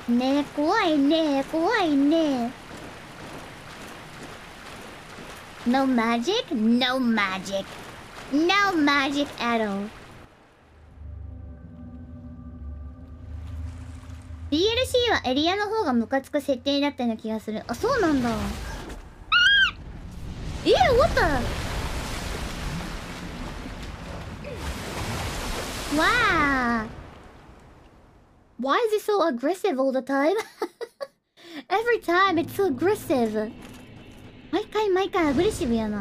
ねえ、怖いね、怖いね。No magic? No magic. No magic at all. DLC はエリアの方がムカつく設定だったような気がする。あ、そうなんだ。what the? Wow. Why is it so aggressive all the time? Every time it's so aggressive. 毎回アグレッシブやな。